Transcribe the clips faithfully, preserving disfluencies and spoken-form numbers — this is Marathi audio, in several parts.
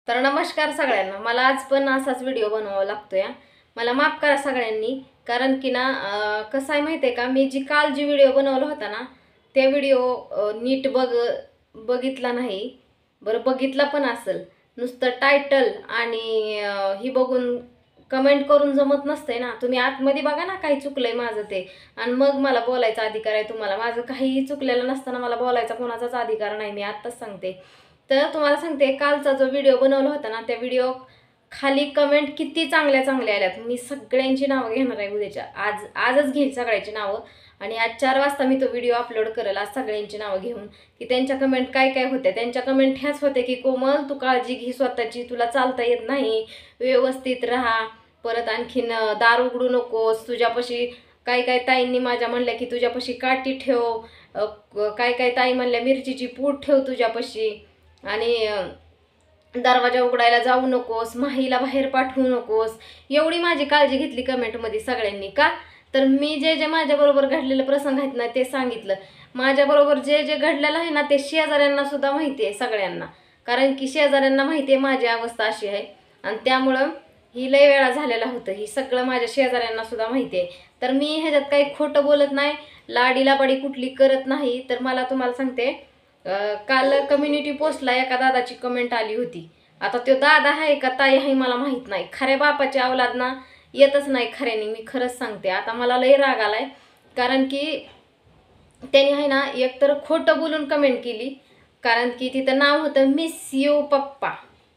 तर नमस्कार सगळ्यांना। मला आज पण असाच व्हिडिओ बनवावा लागतोय। मला माफ करा सगळ्यांनी, कारण की ना कसं आहे माहिती आहे का, मी जी काल जी व्हिडिओ बनवला होता ना त्या व्हिडिओ नीट बघ बघितला नाही। बरं बघितला पण असेल, नुसतं टायटल आणि ही बघून कमेंट करून जमत नसते ना। तुम्ही आतमध्ये बघा ना काही चुकलंय माझं ते, आणि मग मला बोलायचा अधिकार आहे तुम्हाला। माझं काहीही चुकलेलं नसताना मला बोलायचा कोणाचाच अधिकार नाही, मी आत्ताच सांगते। तर तुम्हाला सांगते, कालचा जो व्हिडिओ बनवला होता ना त्या व्हिडिओ खाली कमेंट किती चांगल्या चांगल्या आल्यात। मी सगळ्यांची नावं घेणार आहे उद्याच्या, आज आजच घेईल सगळ्यांची नावं, आणि आज चार वाजता मी तो व्हिडिओ अपलोड करेल आज सगळ्यांची नावं घेऊन, की त्यांच्या कमेंट काय काय होत्या। त्यांच्या कमेंट ह्याच होते की कोमल तू काळजी घे स्वतःची, तुला चालता येत नाही, व्यवस्थित राहा, परत आणखीन दार उघडू नकोस, तुझ्यापाशी काय काय ताईंनी माझ्या म्हणल्या की तुझ्यापाशी काठी ठेव, काय काय ताई म्हणल्या मिरचीची पूड ठेव तुझ्यापाशी, आणि दरवाजा उघडायला जाऊ नकोस, माहीला बाहेर पाठवू नकोस। एवढी माझी काळजी घेतली कमेंटमध्ये सगळ्यांनी। का तर मी जे जे माझ्याबरोबर घडलेले प्रसंग आहेत ना ते सांगितलं। माझ्याबरोबर जे जे घडलेलं आहे ना ते शेजाऱ्यांना सुद्धा माहिती आहे सगळ्यांना, कारण की शेजाऱ्यांना माहिती आहे माझी अवस्था अशी आहे, आणि त्यामुळं ही लय वेळा झालेलं होतं, ही सगळं माझ्या शेजाऱ्यांना सुद्धा माहिती आहे। तर मी ह्याच्यात काही खोटं बोलत नाही, लाडीला बडी कुठली करत नाही। तर मला तुम्हाला सांगते, काल कम्युनिटी पोस्टला एका दादाची कमेंट आली होती। आता तो दादा आहे का ताई आहे मला माहित नाही, खऱ्या बापाची औलाद ना येतच नाही खऱ्याने, मी खरंच सांगते। आता मला लय राग आलाय, कारण की त्यांनी आहे ना एकतर खोटं बोलून कमेंट केली, कारण की तिथं नाव होतं miss you papa,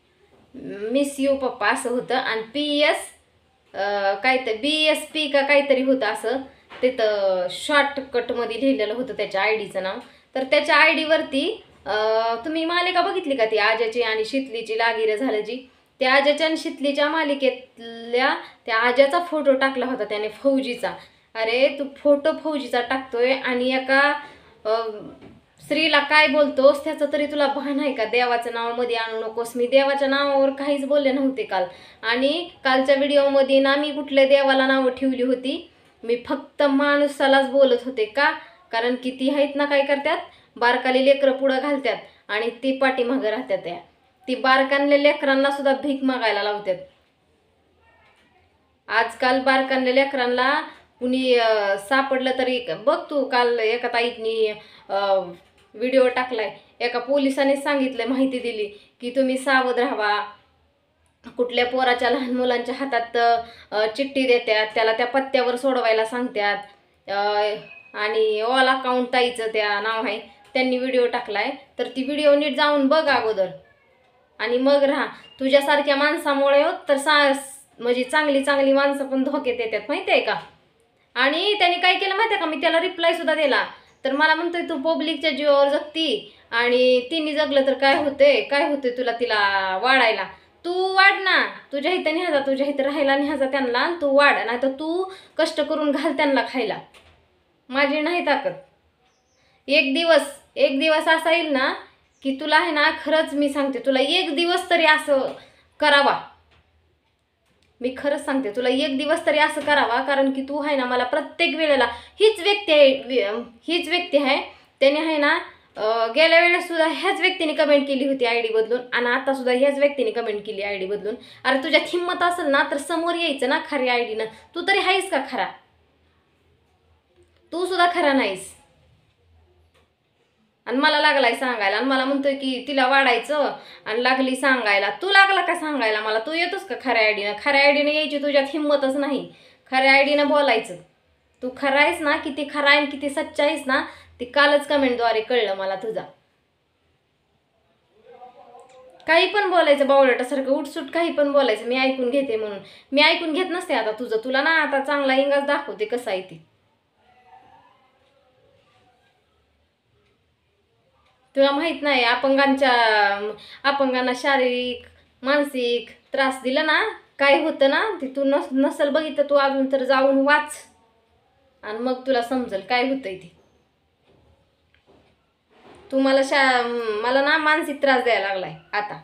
miss you papa असं होतं, आणि पी एस काहीतरी बी एस पी का काहीतरी होतं असं तिथं शॉर्टकटमध्ये लिहिलेलं होतं त्याच्या आय डीचं नाव। तर त्याच्या आय डीवरती तुम्ही मालिका बघितली का ती आजाची आणि शितलीची लागिरे झालं जी, त्या आजाच्या आणि शितलीच्या मालिकेतल्या त्या आजाचा फोटो टाकला होता त्याने, फौजीचा। अरे तू फोटो फौजीचा टाकतोय आणि एका स्त्रीला काय बोलतोस त्याचं तरी तुला भान आहे का? देवाचं नाव मध्ये आणू नकोस। मी देवाच्या नावावर काहीच बोलले नव्हते काल, आणि कालच्या व्हिडिओमध्ये ना मी कुठल्या देवाला नावं ठेवली होती, मी फक्त माणसालाच बोलत होते। का? कारण की ती आहेत ना काय करतात, बारकाली लेकरं पुढं घालतात आणि ती पाठीमागं राहतात, त्या ती बारकानल्या लेकरांना सुद्धा भीक मागायला लावतात। आजकाल बारकानल्या लेकरांना कुणी सापडलं तरी बघ तू, काल एका ताईंनी व्हिडिओ टाकलाय, एका पोलिसाने सांगितलं, माहिती दिली की तुम्ही सावध राहावा, कुठल्या पोराच्या लहान मुलांच्या हातात चिठ्ठी देतात, त्याला त्या पत्त्यावर सोडवायला सांगतात, आणि ऑल अकाउंट ताईचं त्या नाव आहे, त्यांनी व्हिडिओ टाकलाय। तर ती व्हिडिओ नीट जाऊन बघ अगोदर आणि मग राहा। तुझ्यासारख्या माणसामुळे होत तर सा म्हणजे चांगली चांगली माणसं पण धोक्यात येतात, माहिती आहे का? आणि त्याने काय केलं माहिती आहे का, मी त्याला रिप्लाय सुद्धा दिला, तर मला म्हणतोय तू पब्लिकच्या जीवावर जगती, आणि तिने जगलं तर काय होतंय, काय होतंय तुला तिला वाढायला? तू वाढ ना, तुझ्या इथं न्याजा, तुझ्या इथं राहायला न्याजा त्यांना, तू वाढ, नाही तर तू कष्ट करून घाल त्यांना खायला, माझी नाही ताकद। एक दिवस एक दिवस असा येईल ना की तुला आहे ना, खरंच मी सांगते तुला, एक दिवस तरी असं करावा, मी खरंच सांगते तुला एक दिवस तरी असं करावा, कारण की तू आहे ना मला प्रत्येक वेळेला हीच व्यक्ती आहे, हीच व्यक्ती आहे, त्याने आहे ना गेल्या वेळेस सुद्धा ह्याच व्यक्तीने कमेंट केली होती आय डी बदलून, आणि आता सुद्धा ह्याच व्यक्तीने कमेंट केली आय डी बदलून। अरे तुझ्यात हिंमत असेल ना तर समोर यायचं ना खऱ्या आय डीनं, तू तरी आहेस का खरा? तू सुद्धा खरा नाहीस, आणि मला लागलाय सांगायला, आणि मला म्हणतोय की तिला वाढायचं, आणि लागली सांगायला। तू लागला का सांगायला मला? तू येतोस का खऱ्या आयडीनं? खऱ्या आयडीनं यायची तुझ्यात हिंमतच नाही, खऱ्या आयडीनं बोलायचं। तू खरा आहेस ना, किती खरा आहे किती सच्चा आहेस ना ते कालच कमेंटद्वारे कळलं मला तुझा। काही पण बोलायचं बावळटासारखं, उठसूट काही पण बोलायचं, मी ऐकून घेते म्हणून। मी ऐकून घेत नसते आता तुझं, तुला ना आता चांगला इंगाच दाखवते कसं आहे ती। तुला माहित नाही, अपंगांच्या अपंगांना शारीरिक मानसिक त्रास दिला ना काय होतं ना, ते तू नस नसल बघितलं तू अजून तर जाऊन वाच, आणि मग तुला समजेल काय होतंय ते। तू मला शा मला ना मानसिक त्रास द्यायला लागलाय आता।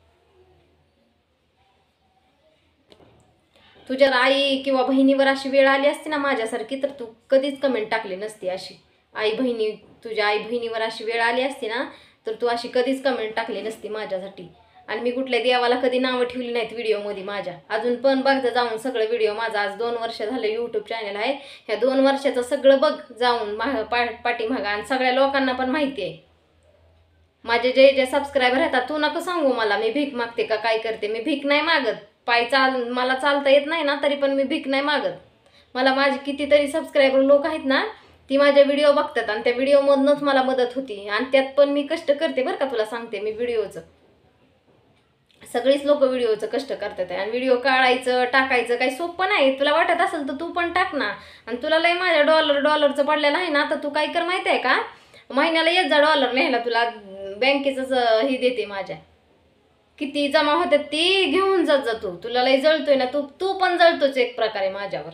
तुझ्या आई किंवा बहिणीवर अशी वेळ आली असती ना माझ्यासारखी, तर तू कधीच कमेंट टाकली नसती अशी। आई बहिणी तुझ्या आई बहिणीवर अशी वेळ आली असती ना तर तू अशी कधीच कमेंट टाकली नसती माझ्यासाठी, आणि मी कुठल्या देवाला कधी नावं ठेवली नाहीत व्हिडिओमध्ये माझ्या. अजून पण बघ जाऊन सगळं व्हिडिओ माझा आज दोन वर्ष झालं यूट्यूब चॅनल आहे. ह्या दोन वर्षाचं सगळं बघ जाऊन माग पा पाठीमागं. आणि सगळ्या लोकांना पण माहिती आहे. माझे जे जे सबस्क्रायबर आहेत, तू नको सांगू मला मी भीक मागते का काय करते. मी भीक नाही मागत. पाय चाल मला चालता येत नाही ना, तरी पण मी भीक नाही मागत. मला माझे कितीतरी सबस्क्रायबर लोक आहेत ना, ती माझ्या व्हिडिओ बघतात आणि त्या व्हिडिओमधूनच मला मदत होती. आणि त्यात पण मी कष्ट करते बरं का, तुला सांगते मी. व्हिडिओचं सगळीच लोक व्हिडिओचं कष्ट करतात. आणि व्हिडिओ काढायचं टाकायचं काही सोपं नाही. तुला वाटत असेल तर तू पण टाक ना. आणि तुला लय माझ्या डॉलर डॉलरचं पडलेलं आहे ना, तर तू काय कर माहिती आहे का, महिन्याला येत जा डॉलर न्यायला. तुला बँकेचंच ही देते माझ्या. किती जमा होते ती घेऊन जात जा तू. तुला लय जळतोय ना, तू तू पण जळतोच एक प्रकारे माझ्यावर.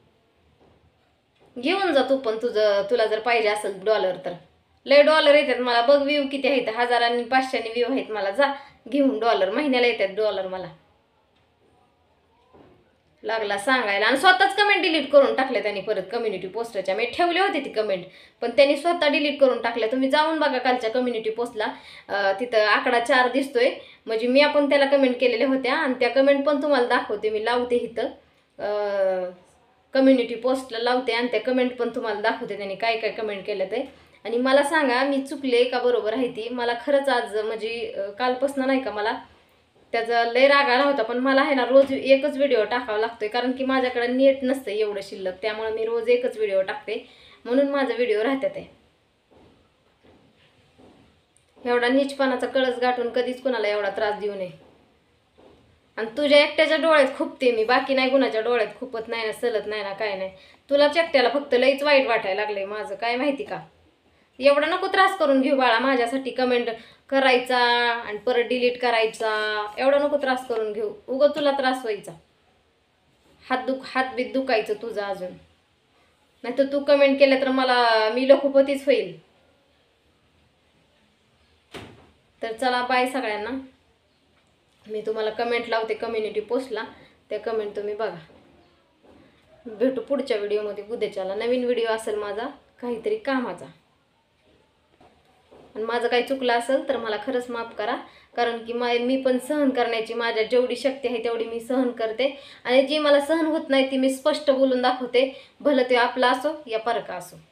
घेऊन जा तू पण तुझं, तुला जर पाहिजे असेल डॉलर तर. लय डॉलर येतात मला बघ. व्ह्यू किती आहेत, हजारांनी पाचशेनी व्ह्यू आहेत मला. जा घेऊन डॉलर. महिन्याला येतात डॉलर मला. लागला सांगायला. आणि स्वतःच कमेंट डिलीट करून टाकल्या त्यांनी परत कम्युनिटी पोस्टच्या. मी ठेवले होते ती कमेंट, पण त्यांनी स्वतः डिलीट करून टाकल्या. तुम्ही जाऊन बघा कालच्या कम्युनिटी पोस्टला, तिथं आकडा चार दिसतोय. म्हणजे मी आपण त्याला कमेंट केलेल्या होत्या. आणि त्या कमेंट पण तुम्हाला दाखवते. मी लावते इथं कम्युनिटी पोस्टला लावते आणि त्या कमेंट पण तुम्हाला दाखवते त्यांनी काय काय कमेंट केलं ते. आणि मला सांगा मी चुकले का बरोबर आहे ती. मला खरंच आज म्हणजे कालपासून नाही का मला त्याचा लय राग आला होता. पण मला आहे ना रोज एकच व्हिडिओ टाकावा लागतोय, कारण की माझ्याकडे नेट नसतं एवढं शिल्लक. त्यामुळे मी रोज एकच व्हिडिओ टाकते, म्हणून माझा व्हिडिओ राहतात आहे. एवढा नीचपणाचा कळस गाठून कधीच कोणाला एवढा त्रास देऊ नये. आणि तुझ्या एकट्याच्या डोळ्यात खुपते मी, बाकी नाही कुणाच्या डोळ्यात खुपत नाही ना, सलत नाही ना, काय नाही. तुलाच एकट्याला फक्त लईच वाईट वाटायला लागले माझं, काय माहिती का. एवढा नको त्रास करून घेऊ बाळा माझ्यासाठी. कमेंट करायचा आणि परत डिलीट करायचा, एवढा नको त्रास करून घेऊ. उगं तुला त्रास व्हायचा, हात दुख हात बीत दुखायचं तुझं अजून. नाही तर तू कमेंट केलं तर मला मी लखोपतीच होईल. तर चला बाय सगळ्यांना. मी तुम्हाला कमेंट लावते कम्युनिटी पोस्टला, त्या कमेंट तुम्ही बघा. भेटू पुढच्या व्हिडिओमध्ये उद्याच्याला. नवीन व्हिडिओ असेल माझा काहीतरी कामाचा. आणि माझं काही चुकलं असेल तर मला खरंच माफ करा, कारण की मा मी पण सहन करण्याची माझ्या जेवढी शक्ती आहे तेवढी मी सहन करते. आणि जी मला सहन होत नाही ती मी स्पष्ट बोलून दाखवते, भलं ते आपला असो या परका असो.